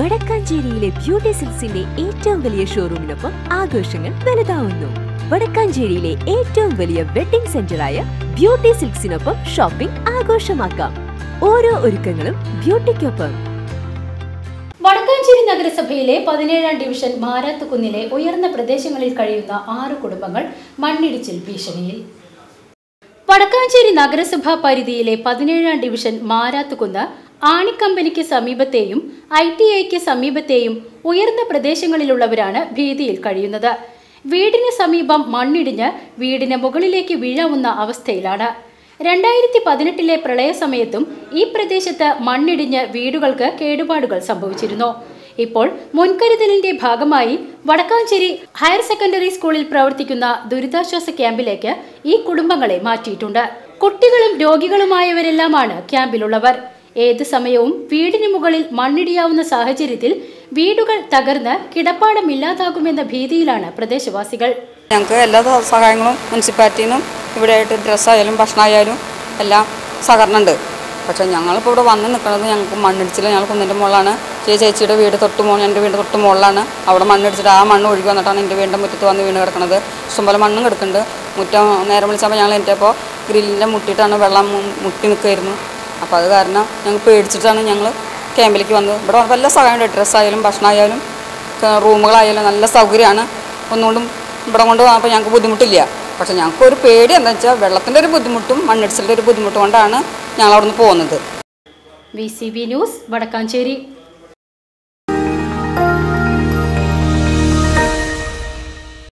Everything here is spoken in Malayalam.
വടക്കാഞ്ചേരിയിലെ ബ്യൂട്ടി സിൽക്സിന്റെ ഏറ്റവും വലിയ ഷോറൂമിനൊപ്പം ആഘോഷങ്ങൾ വലുതാവുന്നു. വടക്കാഞ്ചേരിയിലെ ഏറ്റവും വലിയ വെഡിംഗ് സെന്ററായ ബ്യൂട്ടി സിൽക്സിനൊപ്പം ഷോപ്പിംഗ് ആഘോഷമാക്കാം. ഓരോ ഒരുക്കങ്ങളും ബ്യൂട്ടിക്കൊപ്പം. വടക്കാഞ്ചേരി നഗരസഭയിലെ 17ാം ഡിവിഷൻ മാരാത്തുകുന്നിലെ ഉയർന്ന പ്രദേശങ്ങളിൽ കഴിയുന്ന 6 കുടുംബങ്ങൾ മണ്ണിടിച്ചിൽ ഭീഷണിയിൽ. വടക്കാഞ്ചേരി നഗരസഭാ പരിധിയിലെ 17ാം ഡിവിഷൻ മാരാത്തുകുന്ന് ആണിക്കമ്പനിക്ക് സമീപത്തെയും ITIക്ക് സമീപത്തെയും ഉയർന്ന പ്രദേശങ്ങളിലുള്ളവരാണ് ഭീതിയിൽ കഴിയുന്നത്. വീടിന് സമീപം മണ്ണിടിഞ്ഞ് വീടിന് മുകളിലേക്ക് വീഴാവുന്ന അവസ്ഥയിലാണ്. 2018 പ്രളയ സമയത്തും ഈ പ്രദേശത്ത് മണ്ണിടിഞ്ഞ് വീടുകൾക്ക് കേടുപാടുകൾ സംഭവിച്ചിരുന്നു. ഇപ്പോൾ മുൻകരുതലിന്റെ ഭാഗമായി വടക്കാഞ്ചേരി ഹയർ സെക്കൻഡറി സ്കൂളിൽ പ്രവർത്തിക്കുന്ന ദുരിതാശ്വാസ ക്യാമ്പിലേക്ക് ഈ കുടുംബങ്ങളെ മാറ്റിയിട്ടുണ്ട്. കുട്ടികളും രോഗികളുമായവരെല്ലാമാണ് ക്യാമ്പിലുള്ളവർ. ഏത് സമയവും വീടിന് മുകളിൽ മണ്ണിടിയാവുന്ന സാഹചര്യത്തിൽ വീടുകൾ തകർന്ന് കിടപ്പാടമില്ലാതാകുമെന്ന ഭീതിയിലാണ് പ്രദേശവാസികൾ. ഞങ്ങൾക്ക് എല്ലാ സഹായങ്ങളും മുനിസിപ്പാലിറ്റിയിൽ നിന്നും ഇവിടെയായിട്ട് ഡ്രസ്സായാലും ഭക്ഷണമായാലും എല്ലാം സഹകരണമുണ്ട്. പക്ഷേ ഞങ്ങളിപ്പോൾ ഇവിടെ വന്ന് നിൽക്കുന്നത് ഞങ്ങൾക്ക് മണ്ണിടിച്ചില്ല. ഞങ്ങൾ കുന്നിൻ്റെ മുകളിലാണ്. ചേച്ചിയുടെ വീട് എൻ്റെ വീട് തൊട്ട് മുകളിലാണ്. അവിടെ മണ്ണിടിച്ചിട്ട് ആ മണ്ണ് ഒഴുകി വന്നിട്ടാണ് എൻ്റെ വീടിൻ്റെ മുറ്റത്ത് വന്ന് വീണ് കിടക്കുന്നത്. ഇഷ്ടംപോലെ മണ്ണും കിടക്കുന്നുണ്ട്. മുറ്റം നേരം വിളിച്ചപ്പോൾ ഞങ്ങൾ എത്തിയപ്പോൾ ഗ്രില്ലിൻ്റെ മുട്ടിയിട്ടാണ് വെള്ളം മുട്ടി നിൽക്കുമായിരുന്നു. അപ്പോൾ അത് കാരണം ഞങ്ങൾ പേടിച്ചിട്ടാണ് ഞങ്ങൾ ക്യാമ്പിലേക്ക് വന്നത്. ഇവിടെ വല്ല സഹായമുണ്ട്. ഡ്രസ്സായാലും ഭക്ഷണമായാലും റൂമുകളായാലും നല്ല സൗകര്യമാണ്. ഒന്നുകൊണ്ടും ഇവിടെ കൊണ്ട് വന്നപ്പോൾ ഞങ്ങൾക്ക് ബുദ്ധിമുട്ടില്ല. പക്ഷേ ഞങ്ങൾക്കൊരു പേടി എന്താ വെച്ചാൽ വെള്ളത്തിൻ്റെ ഒരു ബുദ്ധിമുട്ടും മണ്ണിടിച്ചിലിൻ്റെ ഒരു ബുദ്ധിമുട്ടും കൊണ്ടാണ് ഞങ്ങൾ അവിടെ നിന്ന് പോകുന്നത്. VCB news Vadakkanchery.